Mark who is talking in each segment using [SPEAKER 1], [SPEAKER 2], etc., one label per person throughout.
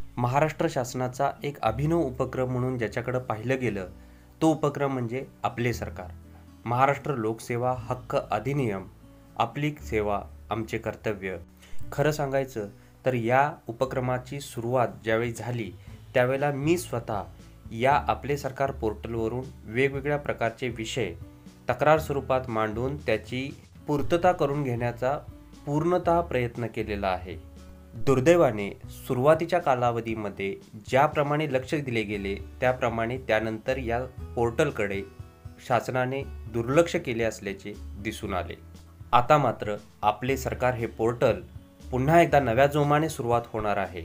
[SPEAKER 1] महाराष्ट्र शासनाचा एक अभिनव उपक्रम म्हणून ज्याच्याकडे पाहिलं गेलं तो उपक्रम म्हणजे आपले सरकार. महाराष्ट्र लोकसेवा हक्क अधिनियम, आपली सेवा आमचे कर्तव्य. खरं सांगायचं तर या उपक्रमाची सुरुवात ज्यावेळी झाली त्यावेळेला मी स्वतः या आपले सरकार पोर्टलवरून वेगवेगळ्या प्रकारचे विषय तक्रार स्वरूपात मांडून त्याची पूर्तता करून घेण्याचा पूर्णतः प्रयत्न केलेला आहे. दुर्दैवाने सुरुवातीच्या कालावधीमध्ये ज्याप्रमाणे लक्ष दिले गेले त्याप्रमाणे त्यानंतर या पोर्टलकडे शासनाने दुर्लक्ष केले असल्याचे दिसून आले. आता मात्र आपले सरकार हे पोर्टल पुन्हा एकदा नव्या जोमाने सुरुवात होणार आहे.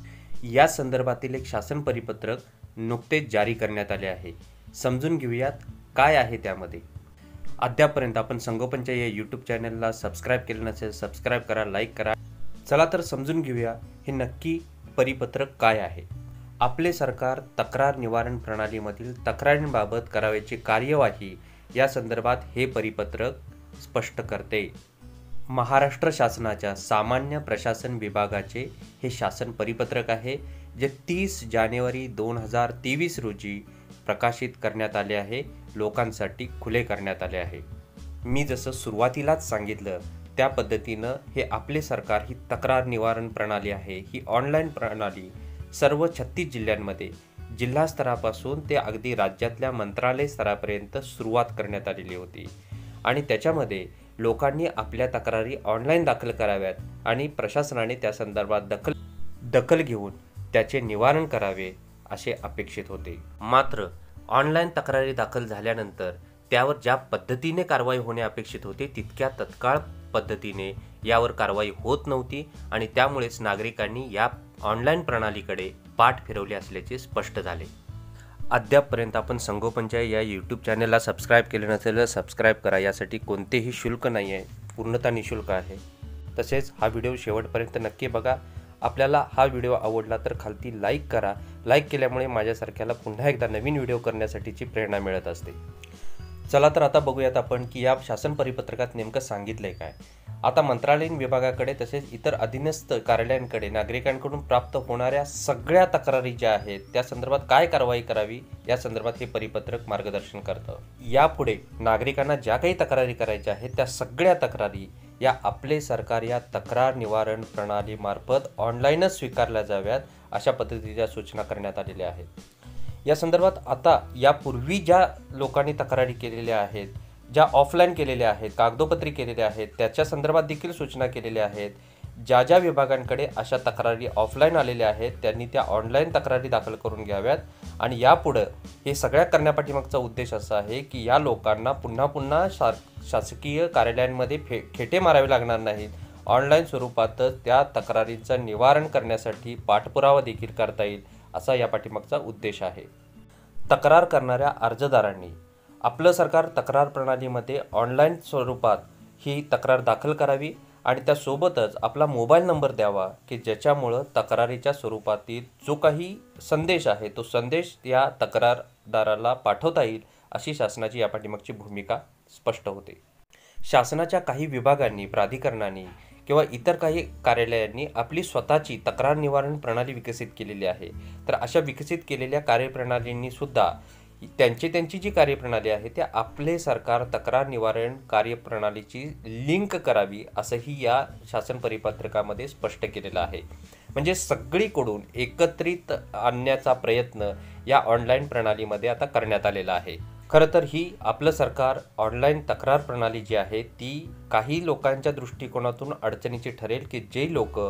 [SPEAKER 1] या संदर्भातील एक शासन परिपत्रक नुकतेच जारी करण्यात आले आहे. समजून घेऊयात काय आहे त्यामध्ये. अद्यापर्यंत आपण संगोपनच्या या यूट्यूब चॅनलला सबस्क्राईब केलं नसेल सबस्क्राईब करा, लाईक करा. चला तर समजून घेऊया हे नक्की परिपत्रक काय आहे. आपले सरकार तक्रार निवारण प्रणालीमधील तक्रारींबाबत करावयाची कार्यवाही या संदर्भात हे परिपत्रक स्पष्ट करते. महाराष्ट्र शासनाच्या सामान्य प्रशासन विभागाचे हे शासन परिपत्रक आहे, जे 30 जानेवारी 2023 रोजी प्रकाशित करण्यात आले आहे, लोकांसाठी खुले करण्यात आले आहे. मी जसं सुरुवातीलाच सांगितलं त्या पद्धतीनं हे आपले सरकार ही तक्रार निवारण प्रणाली आहे. ही ऑनलाईन प्रणाली सर्व 36 जिल्ह्यांमध्ये जिल्हा स्तरापासून ते अगदी राज्यातल्या मंत्रालय स्तरापर्यंत सुरुवात करण्यात आलेली होती आणि त्याच्यामध्ये लोकांनी आपल्या तक्रारी ऑनलाईन दाखल कराव्यात आणि प्रशासनाने त्या संदर्भात दखल घेऊन त्याचे निवारण करावे असे अपेक्षित होते. मात्र ऑनलाईन तक्रारी दाखल झाल्यानंतर त्यावर ज्या पद्धतीने कारवाई होणे अपेक्षित होते तितक्या तत्काळ पद्धतीने यावर कारवाई होत नव्हती आणि त्यामुळेच नागरिकांनी या ऑनलाईन प्रणालीकडे पाठ फिरवले असल्याचे स्पष्ट झाले. अद्यापपर्यंत आपण संगोपनच्या या यूट्यूब चॅनलला सबस्क्राईब केले नसेल तर सबस्क्राईब करा. यासाठी कोणतेही शुल्क नाही आहे, पूर्णतः निःशुल्क आहे. तसेच हा व्हिडिओ शेवटपर्यंत नक्की बघा. आपल्याला हा व्हिडिओ आवडला तर खालती लाईक करा. लाईक केल्यामुळे माझ्यासारख्याला पुन्हा एकदा नवीन व्हिडिओ करण्यासाठीची प्रेरणा मिळत असते. चला तर आता बघूयात आपण की या शासन परिपत्रकात नेमकं सांगितलंय काय. आता मंत्रालयीन विभागाकडे तसेच इतर अधीनस्थ कार्यालयांकडे नागरिकांकडून प्राप्त होणाऱ्या सगळ्या तक्रारी ज्या आहेत त्या संदर्भात काय कारवाई करावी या संदर्भात हे परिपत्रक मार्गदर्शन करतं. यापुढे नागरिकांना ज्या काही तक्रारी करायच्या आहेत त्या सगळ्या तक्रारी या आपले सरकार या तक्रार निवारण प्रणालीमार्फत ऑनलाईनच स्वीकारल्या जाव्यात अशा पद्धतीच्या सूचना करण्यात आलेल्या आहेत. या संदर्भात आता यापूर्वी ज्या लोकांनी तक्रारी केलेल्या आहेत, ज्या ऑफलाईन केलेल्या आहेत, कागदोपत्री केलेल्या आहेत त्याच्या संदर्भात देखील सूचना केलेल्या आहेत. ज्या ज्या विभागांकडे अशा तक्रारी ऑफलाईन आलेल्या आहेत त्यांनी त्या ऑनलाईन तक्रारी दाखल करून घ्याव्यात आणि यापुढं हे सगळ्या करण्यापाठीमागचा उद्देश असा आहे की या लोकांना पुन्हा पुन्हा शासकीय कार्यालयांमध्ये खेटे मारावे लागणार नाहीत. ऑनलाईन स्वरूपातच त्या तक्रारींचं निवारण करण्यासाठी पाठपुरावा देखील करता येईल असा या पाठीमागचा उद्देश आहे. तक्रार करणाऱ्या अर्जदारांनी आपलं सरकार तक्रार प्रणालीमध्ये ऑनलाईन स्वरूपात ही तक्रार दाखल करावी आणि त्यासोबतच आपला मोबाईल नंबर द्यावा की ज्याच्यामुळं तक्रारीच्या स्वरूपातील जो काही संदेश आहे तो संदेश या तक्रारदाराला पाठवता येईल अशी शासनाची या पाठीमागची भूमिका स्पष्ट होते. शासनाच्या काही विभागांनी, प्राधिकरणांनी किंवा इतर काही कार्यालयांनी आपली स्वतःची तक्रार निवारण प्रणाली विकसित केलेली आहे. तर अशा विकसित केलेल्या कार्यप्रणालींनी सुद्धा त्यांची जी कार्यप्रणाली आहे त्या आपले सरकार तक्रार निवारण कार्यप्रणालीची लिंक करावी असंही या शासन परिपत्रकामध्ये स्पष्ट केलेलं आहे. म्हणजे सगळीकडून एकत्रित आणण्याचा प्रयत्न या ऑनलाईन प्रणालीमध्ये आता करण्यात आलेला आहे. खरं तर ही आपलं सरकार ऑनलाईन तक्रार प्रणाली जी आहे ती काही लोकांच्या दृष्टिकोनातून अडचणीची ठरेल की जे लोक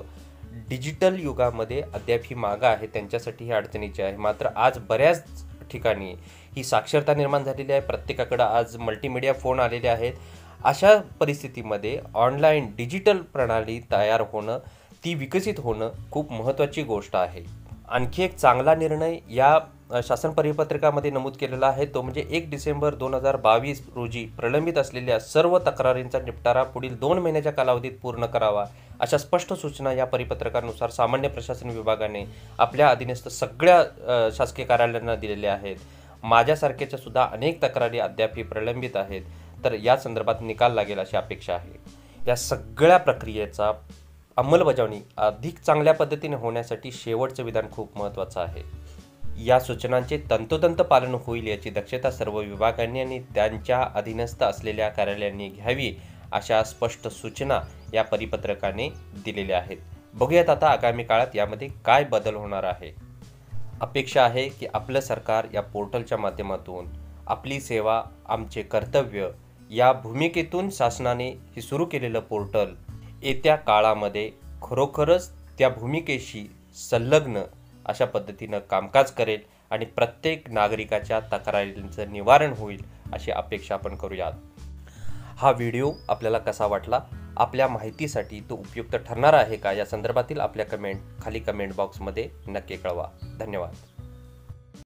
[SPEAKER 1] डिजिटल युगामध्ये अद्याप ही मागं आहे त्यांच्यासाठी ही अडचणीची आहे. मात्र आज बऱ्याच ठिकाणी ही साक्षरता निर्माण झालेली आहे. प्रत्येकाकडं आज मल्टीमीडिया फोन आलेले आहेत. अशा परिस्थितीमध्ये ऑनलाईन डिजिटल प्रणाली तयार होणं, ती विकसित होणं खूप महत्त्वाची गोष्ट आहे. आणखी एक चांगला निर्णय या शासन परिपत्रकामध्ये नमूद केलेला आहे तो म्हणजे 1 डिसेंबर 2022 रोजी प्रलंबित असलेल्या सर्व तक्रारींचा निपटारा पुढील 2 महिन्याच्या कालावधीत पूर्ण करावा अशा स्पष्ट सूचना या परिपत्रकानुसार सामान्य प्रशासन विभागाने आपल्या अधीनस्थ सगळ्या शासकीय कार्यालयांना दिलेल्या आहेत. माझ्यासारख्याच्या सुद्धा अनेक तक्रारी अद्याप प्रलंबित आहेत तर या संदर्भात निकाल लागेल अशी अपेक्षा आहे. या सगळ्या प्रक्रियेचा अंमलबजावणी अधिक चांगल्या पद्धतीने होण्यासाठी शेवटचं विधान खूप महत्त्वाचं आहे. या सूचनांचे तंतोतंत पालन होईल याची दक्षता सर्व विभागांनी आणि त्यांच्या अधीनस्थ असलेल्या कार्यालयांनी घ्यावी, अशा स्पष्ट सूचना या परिपत्रकाने दिलेल्या आहेत. बघूयात आता आगामी काळात यामध्ये काय बदल होणार आहे. अपेक्षा आहे की आपलं सरकार या पोर्टलच्या माध्यमातून आपली सेवा आमचे कर्तव्य या भूमिकेतून शासनाने हे सुरू केलेलं पोर्टल येत्या काळामध्ये खरोखरच त्या भूमिकेशी संलग्न अशा पद्धतीनं कामकाज करेल आणि प्रत्येक नागरिकाच्या तक्रारींचं निवारण होईल अशी अपेक्षा आपण करूयात. हा व्हिडिओ आपल्याला कसा वाटला? आपल्या माहितीसाठी तो उपयुक्त ठरणार आहे का? या संदर्भातील आपल्या कमेंट खाली कमेंट बॉक्समध्ये नक्की कळवा. धन्यवाद.